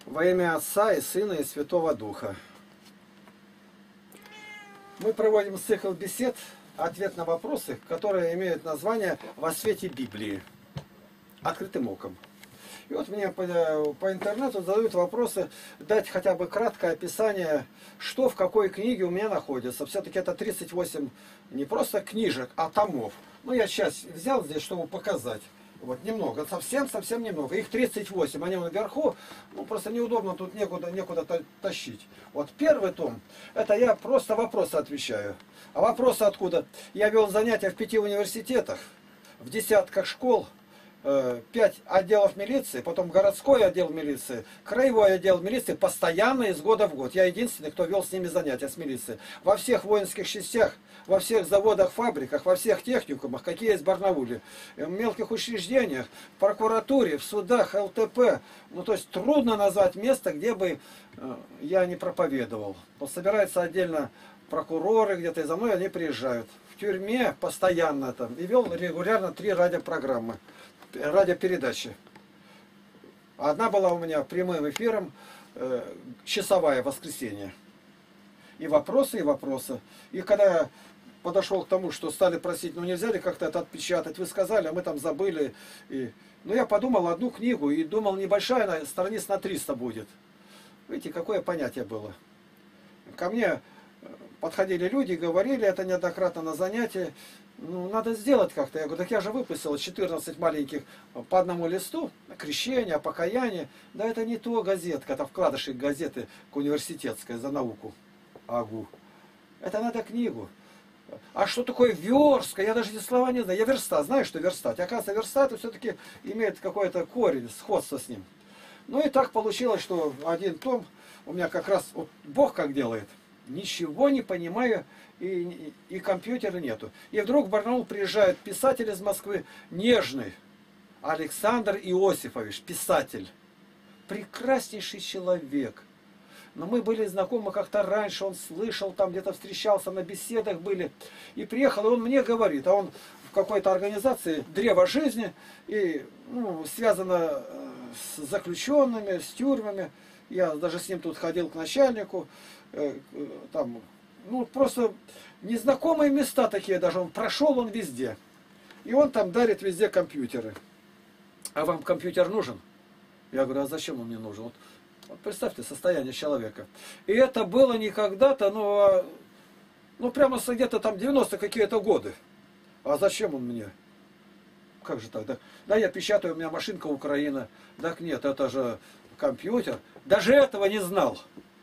Во имя Отца и Сына и Святого Духа. Мы проводим цикл бесед, ответ на вопросы, которые имеют название «Во свете Библии». Открытым оком. И вот мне по интернету задают вопросы, дать хотя бы краткое описание, что в какой книге у меня находится. Все-таки это 38 не просто книжек, а томов. Ну, я сейчас взял здесь, чтобы показать. Вот немного, совсем немного. Их 38, они наверху, ну просто неудобно, тут некуда тащить. Вот первый том, это я просто вопросы отвечаю. А вопросы откуда? Я вел занятия в 5 университетах, в десятках школ, 5 отделов милиции, потом городской отдел милиции, краевой отдел милиции, постоянно из года в год. Я единственный, кто вел с ними занятия с милицией. Во всех воинских частях, во всех заводах, фабриках, во всех техникумах, какие есть в Барнауле, в мелких учреждениях, в прокуратуре, в судах, ЛТП. Ну, то есть трудно назвать место, где бы я не проповедовал. Собираются отдельно прокуроры где-то, и за мной они приезжают. В тюрьме постоянно там. И вел регулярно 3 радиопрограммы. Радиопередачи. Одна была у меня прямым эфиром, часовая, воскресенье. И вопросы, и вопросы. И когда я подошел к тому, что стали просить, ну нельзя ли как-то это отпечатать, вы сказали, а мы там забыли. Ну я подумал одну книгу и думал, небольшая, страниц на 300 будет. Видите, какое понятие было. Ко мне подходили люди, говорили это неоднократно на занятии. Ну, надо сделать как-то. Я говорю, так я же выпустил 14 маленьких по одному листу. Крещение, покаяние. Да это не то газетка, это вкладыши газеты к университетской за науку. Агу. Это надо книгу. А что такое верстка? Я даже эти слова не знаю. Я верстать. Знаю, что верстать. Оказывается, верстать все-таки имеет какой-то корень, сходство с ним. Ну и так получилось, что один том у меня как раз вот Бог как делает. Ничего не понимаю, и компьютера нету. И вдруг в Барнаул приезжает писатель из Москвы, нежный, Александр Иосифович, писатель. Прекраснейший человек. Но мы были знакомы как-то раньше, он слышал, там где-то встречался, на беседах были. И приехал, и он мне говорит, а он в какой-то организации «Древо жизни», и связано с заключенными, с тюрьмами. Я даже с ним тут ходил к начальнику, там, ну, просто незнакомые места такие даже, прошел он везде. И он там дарит везде компьютеры. А вам компьютер нужен? Я говорю, а зачем он мне нужен? Вот представьте состояние человека. И это было не когда-то, ну прямо где-то там 90 какие-то годы. А зачем он мне? Как же так? Да, я печатаю, у меня машинка Украина. Так нет, это же компьютер. Даже этого не знал.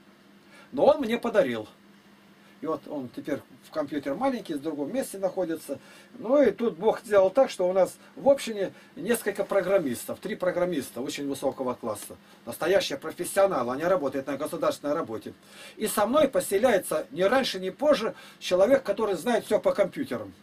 Но он мне подарил. И вот он теперь в компьютер маленький, в другом месте находится. Ну и тут Бог сделал так, что у нас в общине несколько программистов. 3 программиста очень высокого класса. Настоящие профессионалы. Они работают на государственной работе. И со мной поселяется ни раньше, ни позже человек, который знает все по компьютерам.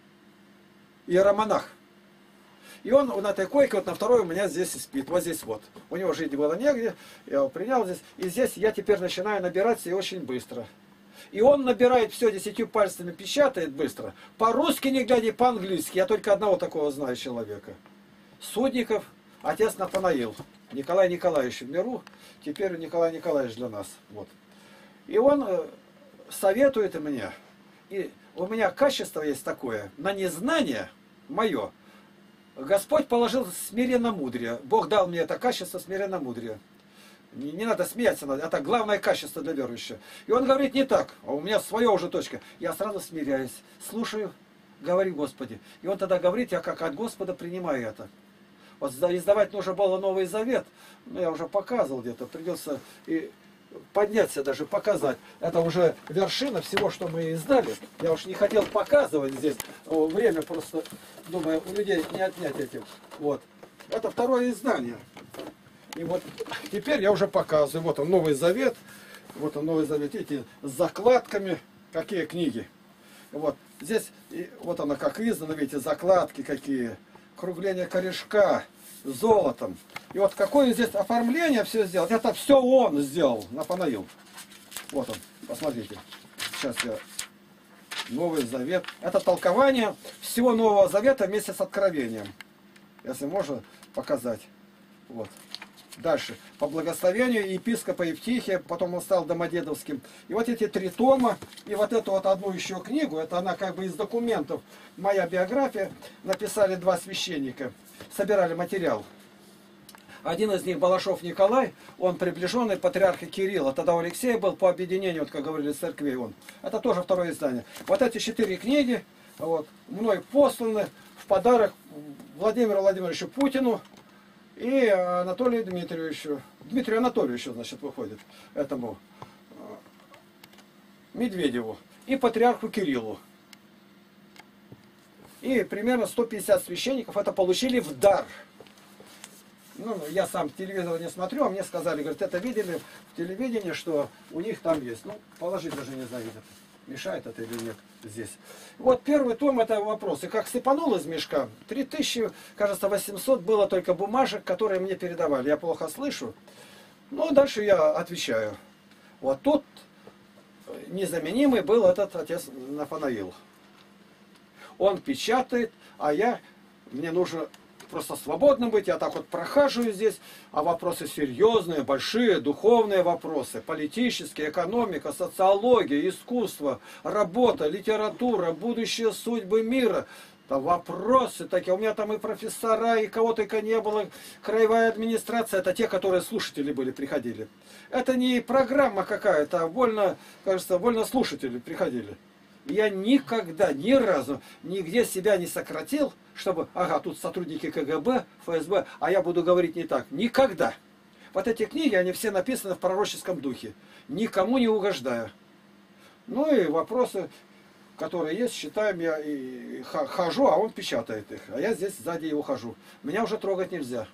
Иеромонах. И он на этой койке, вот на второй у меня здесь и спит. Вот здесь вот. У него жить было негде. Я его принял здесь. И здесь я теперь начинаю набираться и очень быстро. И он набирает все 10 пальцами, печатает быстро. По-русски не глядя, по-английски. Я только одного такого знаю человека. Судников, отец Нафанаил. Николай Николаевич в миру. Теперь Николай Николаевич для нас. Вот. И он советует мне. И у меня качество есть такое. На незнание мое. Господь положил смиренномудрие. Бог дал мне это качество смиренномудрия. Не надо смеяться, это главное качество для верующего. И он говорит не так, а у меня своя уже точка. Я сразу смиряюсь, слушаю, говори Господи. И он тогда говорит, я как от Господа принимаю это. Вот издавать нужно было Новый Завет, но я уже показывал где-то, придется и подняться даже, показать. Это уже вершина всего, что мы издали. Я уж не хотел показывать здесь, время просто, думаю, у людей не отнять этим. Вот. Это второе издание. И вот теперь я уже показываю. Вот он, Новый Завет. Вот он, Новый Завет. Видите, с закладками. Какие книги. Вот здесь, вот она как издана, видите, закладки какие. Кругление корешка золотом. И вот какое здесь оформление все сделал. Это все он сделал, Нафанаил. Вот он, посмотрите. Сейчас я... Новый Завет. Это толкование всего Нового Завета вместе с Откровением. Если можно показать. Вот. Дальше. По благословению епископа Евтихия, потом он стал Домодедовским. И вот эти 3 тома, и вот эту вот одну еще книгу, это она как бы из документов, моя биография, написали 2 священника, собирали материал. Один из них, Балашов Николай, он приближенный патриарха Кирилла. Тогда у Алексея был по объединению, вот как говорили, церквей он. Это тоже второе издание. Вот эти 4 книги вот, мной посланы в подарок Владимиру Владимировичу Путину и Анатолию Дмитриевичу. Дмитрию Анатольевичу, значит, выходит, этому Медведеву. И патриарху Кириллу. И примерно 150 священников это получили в дар. Ну, я сам телевизор не смотрю, а мне сказали, говорят, это видели в телевидении, что у них там есть. Ну, положить даже не знаю, мешает это или нет здесь. Вот первый том это вопросы. Как сыпанул из мешка, 3000, кажется, 800 было только бумажек, которые мне передавали. Я плохо слышу. Ну, дальше я отвечаю. Вот тут незаменимый был этот отец Нафанаил. Он печатает, а мне нужно просто свободным быть, я так вот прохаживаю здесь, а вопросы серьезные, большие, духовные вопросы, политические, экономика, социология, искусство, работа, литература, будущее судьбы мира. Там вопросы такие, у меня там и профессора, и кого только не было, краевая администрация, это те, которые слушатели были, приходили. Это не программа какая-то, а вольно слушатели приходили. Я никогда, ни разу, нигде себя не сократил, чтобы, ага, тут сотрудники КГБ, ФСБ, а я буду говорить не так. Никогда. Вот эти книги, они все написаны в пророческом духе. Никому не угождая. Ну и вопросы, которые есть, считаем, я и хожу, а он печатает их. А я здесь сзади его хожу. Меня уже трогать нельзя.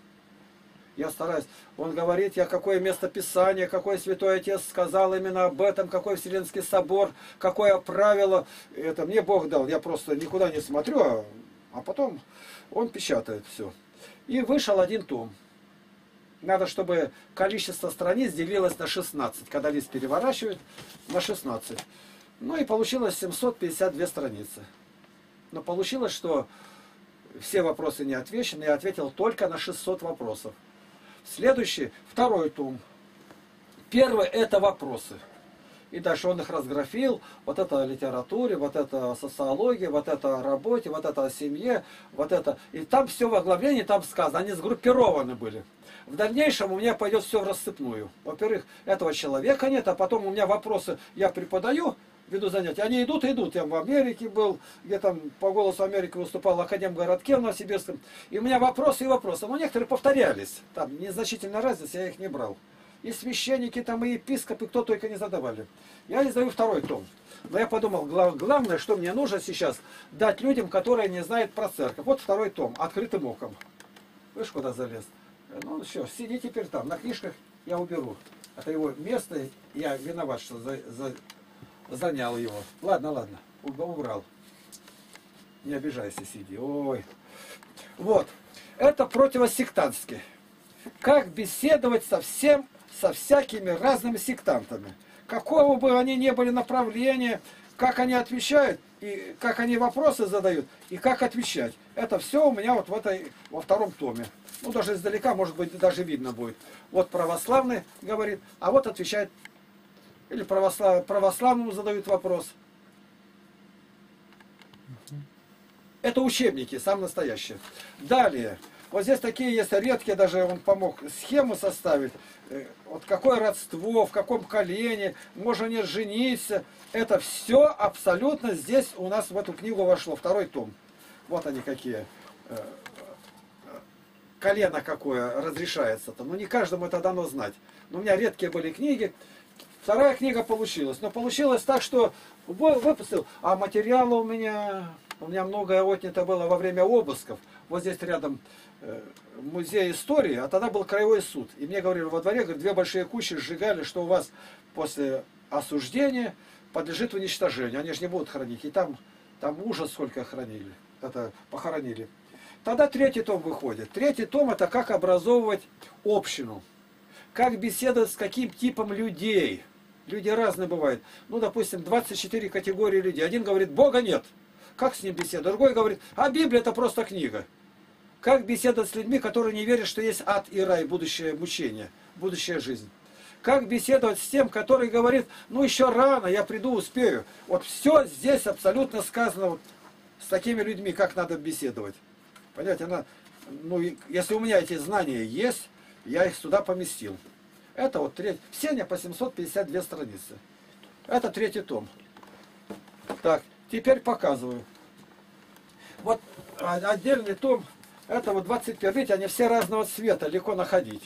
Я стараюсь. Он говорит, я какое место Писания, какой Святой Отец сказал именно об этом, какой Вселенский собор, какое правило. Это мне Бог дал. Я просто никуда не смотрю, а потом он печатает все. И вышел 1 том. Надо, чтобы количество страниц делилось на 16. Когда лист переворачивают, на 16. Ну и получилось 752 страницы. Но получилось, что все вопросы не отвечены. Я ответил только на 600 вопросов. Следующий, 2 том. Первый это вопросы. И дальше он их разграфил. Вот это о литературе, вот это о социологии, вот это о работе, вот это о семье, вот это. И там все в оглавлении, там сказано. Они сгруппированы были. В дальнейшем у меня пойдет все в рассыпную. Во-первых, этого человека нет, а потом у меня вопросы, я преподаю, веду занятия. Они идут и идут. Я в Америке был, где там по «Голосу Америки» выступал в Академгородке в Новосибирском. И у меня вопросы и вопросы. Но некоторые повторялись. Там незначительная разница, я их не брал. И священники, там, и епископы, кто только не задавали. Я издаю 2 том. Но я подумал, главное, что мне нужно сейчас, дать людям, которые не знают про церковь. Вот 2 том, открытым оком. Видишь, куда залез? Ну, все, сиди теперь там. На книжках я уберу. Это его место. Я виноват, что занял его. Ладно, убрал. Не обижайся, сиди. Ой. Вот. Это противосектантски. Как беседовать со всякими разными сектантами. Какого бы они ни были направления, как они отвечают, и как они вопросы задают, и как отвечать. Это все у меня вот во 2 томе. Ну, даже издалека, может быть, даже видно будет. Вот православный говорит, а вот отвечает. Или православному задают вопрос. Это учебники, самые настоящие. Далее. Вот здесь такие есть редкие, даже он помог схему составить. Вот какое родство, в каком колене, можно не жениться. Это все абсолютно здесь у нас в эту книгу вошло. 2 том. Вот они какие. Колено какое разрешается-то. Ну не каждому это дано знать. Но у меня редкие были книги. 2 книга получилась. Но получилось так, что выпустил. А материала у меня многое отнято было во время обысков. Вот здесь рядом музей истории, а тогда был краевой суд. И мне говорили во дворе, говорят, 2 большие кучи сжигали, что у вас после осуждения подлежит уничтожению. Они же не будут хранить. И там ужас сколько хранили. Это похоронили. Тогда 3 том выходит. 3 том это как образовывать общину. Как беседовать с каким типом людей. Люди разные бывают. Ну, допустим, 24 категории людей. Один говорит, Бога нет. Как с ним беседовать? Другой говорит, а Библия это просто книга. Как беседовать с людьми, которые не верят, что есть ад и рай, будущее мучение, будущая жизнь. Как беседовать с тем, который говорит, ну еще рано, я приду, успею. Вот все здесь абсолютно сказано вот с такими людьми, как надо беседовать. Понимаете, ну, если у меня эти знания есть, я их сюда поместил. Это вот третий. Все они по 752 страницы. Это третий том. Так, теперь показываю. Вот отдельный том, это вот 21, видите, они все разного цвета, легко находить.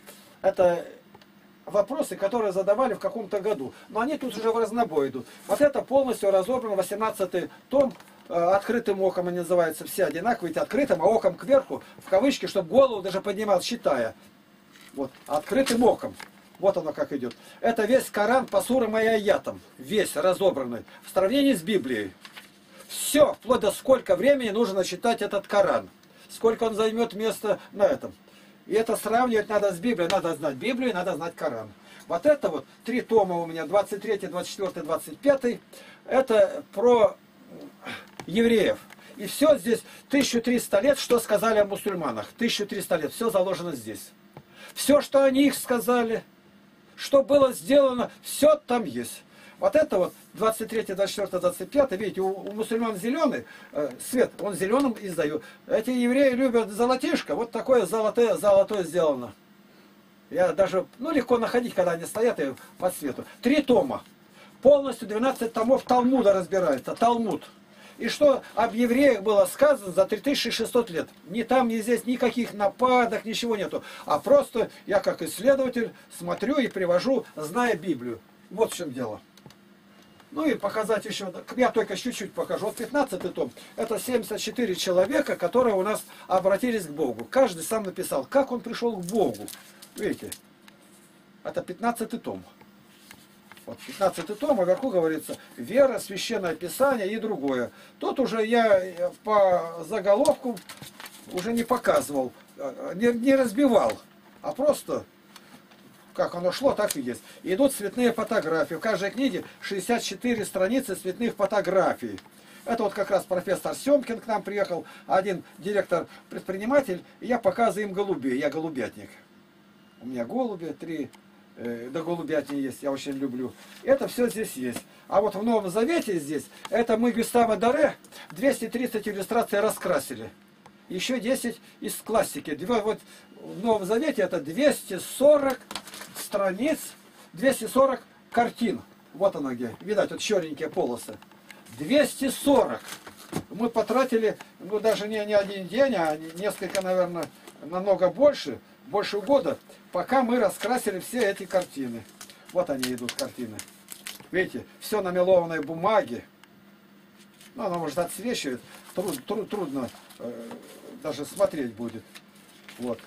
Это вопросы, которые задавали в каком-то году. Но они тут уже в разнобой идут. Вот это полностью разобран 18 том, открытым оком они называются, все одинаковые, ведь открытым, а оком кверху, в кавычки, чтобы голову даже поднимал, считая. Вот, открытым оком. Вот оно как идет. Это весь Коран по сурам и аятам. Весь разобранный. В сравнении с Библией. Все, вплоть до сколько времени нужно читать этот Коран. Сколько он займет места на этом. И это сравнивать надо с Библией. Надо знать Библию, надо знать Коран. Вот это вот, 3 тома у меня, 23, 24, 25. Это про евреев. И все здесь 1300 лет, что сказали о мусульманах. 1300 лет, все заложено здесь. Все, что о них сказали, что было сделано, все там есть. Вот это вот 23, 24, 25, видите, у мусульман зеленый свет, он зеленым издает. Эти евреи любят золотишко, вот такое золотое сделано. Я даже, ну, легко находить, когда они стоят и по свету. 3 тома. Полностью 12 томов Талмуда разбирается, Талмуд. И что об евреях было сказано за 3600 лет. Ни там, ни здесь никаких нападок, ничего нету. А просто я как исследователь смотрю и привожу, зная Библию. Вот в чем дело. Ну и показать еще, я только чуть-чуть покажу. Вот 15 том, это 74 человека, которые у нас обратились к Богу. Каждый сам написал, как он пришел к Богу. Видите, это 15 том. Вот 15 том, а вверху говорится вера, священное писание и другое. Тут уже я по заголовку уже не показывал, не разбивал, а просто как оно шло, так и есть. И идут цветные фотографии. В каждой книге 64 страницы цветных фотографий. Это вот как раз профессор Семкин к нам приехал, один директор-предприниматель, и я показываю им голубей. Я голубятник. У меня голуби 3. Да, голубятни есть, я очень люблю. Это все здесь есть. А вот в Новом Завете здесь, это мы Гюставо Доре 230 иллюстраций раскрасили. Еще 10 из классики. Вот в Новом Завете это 240 страниц, 240 картин. Вот оно где. Видать, вот черненькие полосы. 240. Мы потратили, ну даже не один день, а несколько, наверное, намного больше года, пока мы раскрасили все эти картины. Вот они идут, картины. Видите, все на мелованной бумаге. Ну, она может отсвечивает. Трудно даже смотреть будет. Вот.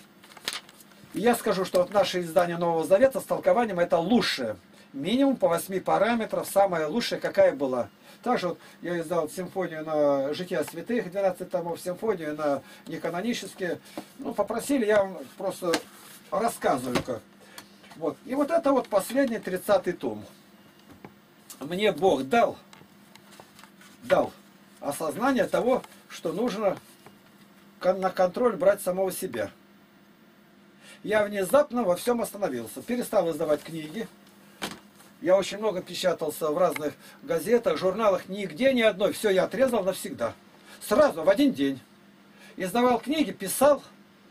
И я скажу, что вот наше издание Нового Завета с толкованием это лучшее. Минимум по 8 параметров, самая лучшая, какая была. Также вот я издал симфонию на «Жития святых», 12 томов, симфонию на неканонические. Ну, попросили, я вам просто рассказываю как. Вот. И вот это вот последний 30-й том. Мне Бог дал осознание того, что нужно на контроль брать самого себя. Я внезапно во всем остановился. Перестал издавать книги. Я очень много печатался в разных газетах, журналах, нигде ни одной. Все, я отрезал навсегда. Сразу, в один день. Издавал книги, писал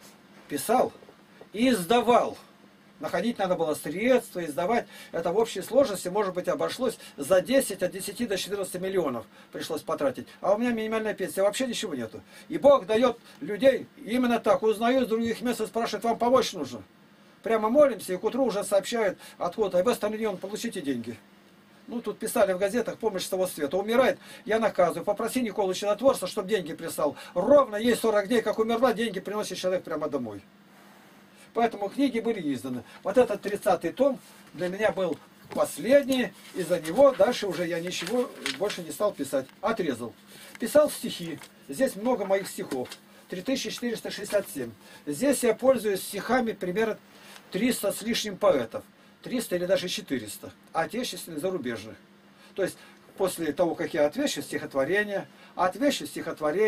и издавал. Находить надо было средства, издавать. Это в общей сложности, может быть, обошлось за 10, от 10 до 14 миллионов пришлось потратить. А у меня минимальная пенсия, вообще ничего нету. И Бог дает людей именно так. Узнаю из других мест и спрашивает, вам помочь нужно. Прямо молимся, и к утру уже сообщают откуда. И в остальной день получите деньги. Ну, тут писали в газетах, помощь с того света. Умирает, я наказываю. Попроси Николу Чудотворца, чтобы деньги прислал. Ровно есть 40 дней, как умерла, деньги приносит человек прямо домой. Поэтому книги были изданы. Вот этот 30-й том для меня был последний. Из-за него дальше уже я ничего больше не стал писать. Отрезал. Писал стихи. Здесь много моих стихов. 3467. Здесь я пользуюсь стихами примерно 300 с лишним поэтов. 300 или даже 400. Отечественных, зарубежных. То есть, после того, как я отвечу стихотворение,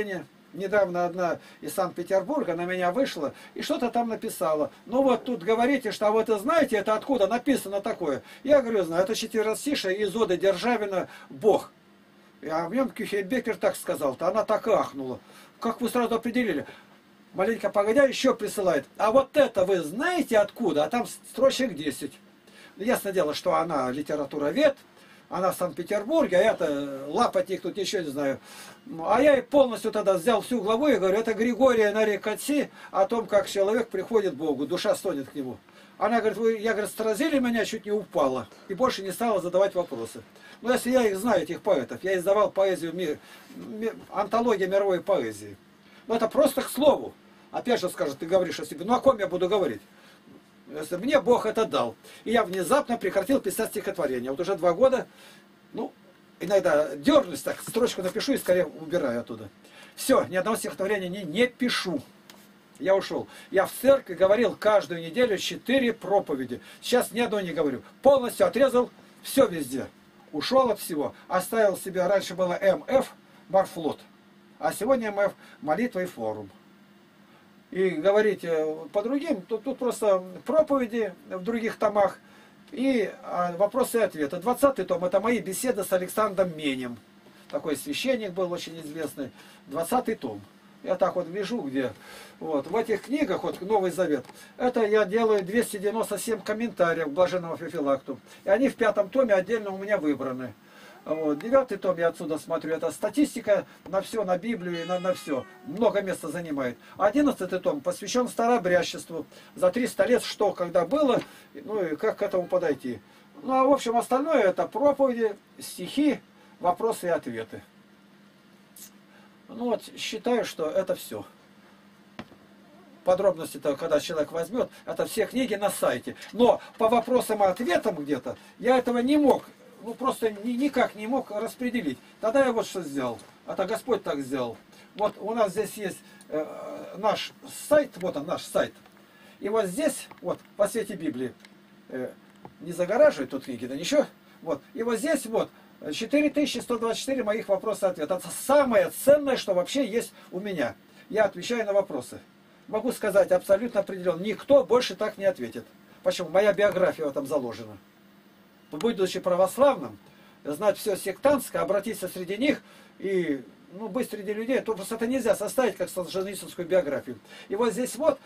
Недавно одна из Санкт-Петербурга на меня вышла и что-то там написала. Ну вот тут говорите, что а вы это знаете, это откуда написано такое? Я говорю, знаю, это четверостишее из Оды Державина «Бог». А в нем Кюхельбекер так сказал-то, она так и ахнула. Как вы сразу определили? Маленько погодя, еще присылает. А вот это вы знаете откуда? А там строчек 10. Ясно дело, что она литературовед, она в Санкт-Петербурге, а я-то лапотник тут еще не знаю. А я и полностью тогда взял всю главу и говорю, это Григория Нарекоти о том, как человек приходит к Богу, душа стонет к Нему. Она говорит, я, говорит, сразили меня, чуть не упала. И больше не стала задавать вопросы. Но если я их знаю, этих поэтов, я издавал поэзию, антология мировой поэзии. Но это просто к слову. Опять же скажет, ты говоришь о себе, ну о ком я буду говорить? Если мне Бог это дал. И я внезапно прекратил писать стихотворения. Вот уже 2 года, ну, иногда дернусь, так строчку напишу и скорее убираю оттуда. Все, ни одного стихотворения не пишу. Я ушел. Я в церкви говорил каждую неделю 4 проповеди. Сейчас ни одной не говорю. Полностью отрезал все везде. Ушел от всего. Оставил себе, раньше было МФ, Марфлот. А сегодня МФ, молитва и форум. И говорить по другим, тут просто проповеди в других томах и вопросы и ответы. 20-й том, это мои беседы с Александром Менем. Такой священник был очень известный. 20-й том. Я так вот вижу, где. Вот. В этих книгах, вот Новый Завет, это я делаю 297 комментариев к Блаженному Феофилакту. И они в 5-м томе отдельно у меня выбраны. Вот. 9-й том я отсюда смотрю, это статистика на все, на Библию и на все. Много места занимает. 11-й том посвящен старообрядчеству. За 300 лет что, когда было, ну и как к этому подойти. Ну а в общем остальное это проповеди, стихи, вопросы и ответы. Ну вот считаю, что это все. Подробности-то, когда человек возьмет, это все книги на сайте. Но по вопросам и ответам где-то я этого не мог. Ну просто никак не мог распределить. Тогда я вот что сделал. Это Господь так сделал. Вот у нас здесь есть наш сайт, вот он наш сайт. И вот здесь, вот по свете Библии, не загораживает тут книги, да ничего. Вот. И вот здесь вот 4124 моих вопроса-ответа. Это самое ценное, что вообще есть у меня. Я отвечаю на вопросы. Могу сказать абсолютно определенно, никто больше так не ответит. Почему? Моя биография в этом заложена. Будучи православным, знать все сектантское, обратиться среди них и быть среди людей, то просто это нельзя составить как солженицынскую биографию. И вот здесь вот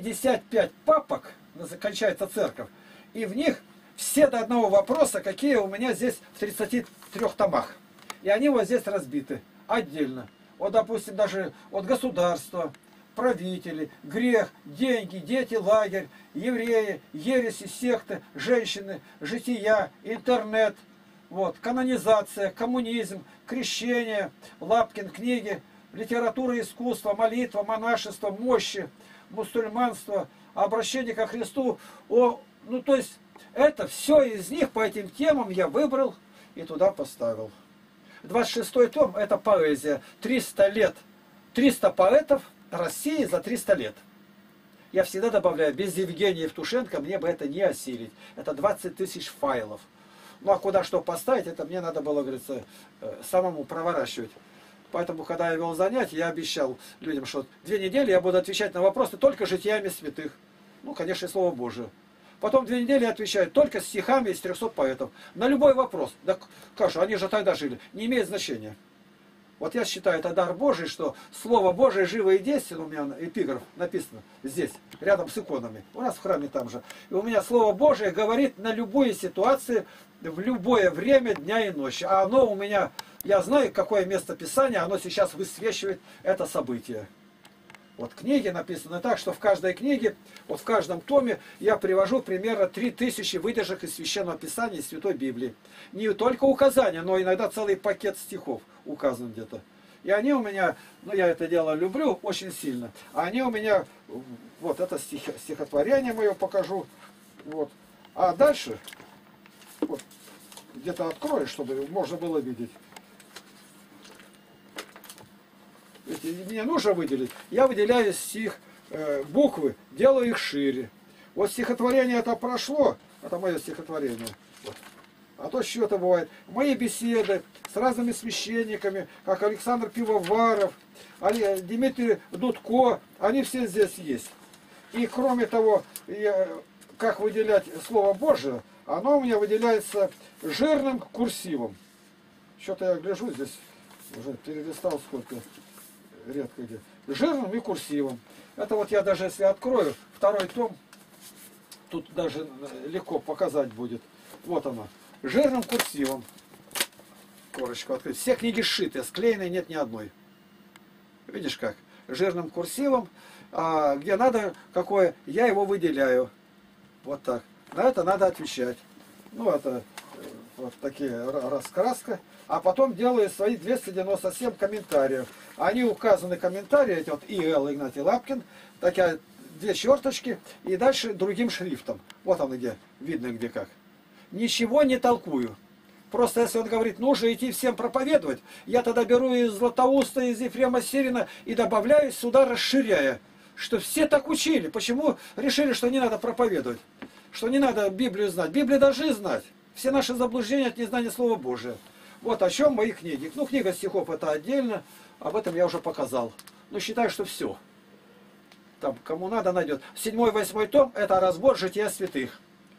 55 папок, кончается церковь, и в них все до одного вопроса, какие у меня здесь в 33 томах. И они вот здесь разбиты отдельно. Вот, допустим, даже от государства, правители, грех, деньги, дети, лагерь, евреи, ереси, секты, женщины, жития, интернет, вот, канонизация, коммунизм, крещение, Лапкин книги, литература, искусство, молитва, монашество, мощи, мусульманство, обращение ко Христу. То есть это все из них по этим темам я выбрал и туда поставил. 26-й том это поэзия. 300 лет. 300 поэтов России за 300 лет. Я всегда добавляю, без Евгения Евтушенко мне бы это не осилить. Это 20 тысяч файлов. Ну а куда что поставить, это мне надо было, говорится, самому проворачивать. Поэтому, когда я вел занятия, я обещал людям, что 2 недели я буду отвечать на вопросы только житиями святых. Ну, конечно, и Слово Божие. Потом 2 недели отвечают только стихами из 300 поэтов. На любой вопрос. Да как же, они же тогда жили. Не имеет значения. Вот я считаю, это дар Божий, что Слово Божие живо и действенно. У меня эпиграф написано здесь, рядом с иконами. У нас в храме там же. И у меня Слово Божие говорит на любые ситуации, в любое время дня и ночи. А оно у меня, я знаю, какое место Писания, оно сейчас высвечивает это событие. Вот книги написаны так, что в каждой книге, вот в каждом томе я привожу примерно 3000 выдержек из Священного Писания и Святой Библии. Не только указания, но иногда целый пакет стихов указан где-то. И они у меня, я это дело люблю очень сильно, а они у меня, вот это стихотворение мое покажу, вот. А дальше, вот, где-то открою, чтобы можно было видеть. Мне нужно выделить. Я выделяю стих, буквы, делаю их шире. Вот стихотворение это прошло, это мое стихотворение. Вот. А то что-то бывает. Мои беседы с разными священниками, как Александр Пивоваров, Дмитрий Дудко, они все здесь есть. И кроме того, как выделять Слово Божие, оно у меня выделяется жирным курсивом. Что-то я гляжу здесь, уже перелистал сколько, редко где. Жирным и курсивом. Это вот я даже если открою второй том, тут даже легко показать будет. Вот она. Жирным курсивом. Корочку открыть. Все книги сшиты, склеенной нет ни одной. Видишь как? Жирным курсивом. А где надо, какое, я его выделяю. Вот так. На это надо отвечать. Ну, это вот такие раскраска. А потом делаю свои 297 комментариев. Они указаны комментарии, эти вот И.Л. Игнатий Лапкин. Такие 2 черточки. И дальше другим шрифтом. Вот он где. Видно где как. Ничего не толкую. Просто если он говорит, нужно идти всем проповедовать, я тогда беру из Златоуста, из Ефрема Сирина и добавляю сюда, расширяя. Что все так учили. Почему решили, что не надо проповедовать? Что не надо Библию знать. Библию должны знать. Все наши заблуждения от незнания Слова Божия. Вот о чем мои книги. Ну, книга стихов это отдельно. Об этом я уже показал. Ну, считаю, что все. Там, кому надо, найдет. 7-8 том это разбор жития святых.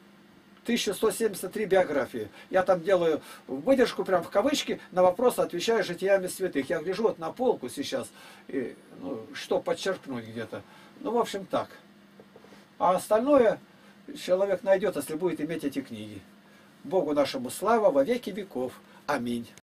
1173 биографии. Я там делаю выдержку, прям в кавычки, на вопросы отвечаю житиями святых. Я гляжу вот на полку сейчас, и, ну, что подчеркнуть где-то. Ну, в общем, так. А остальное человек найдет, если будет иметь эти книги. Богу нашему слава во веки веков. Аминь.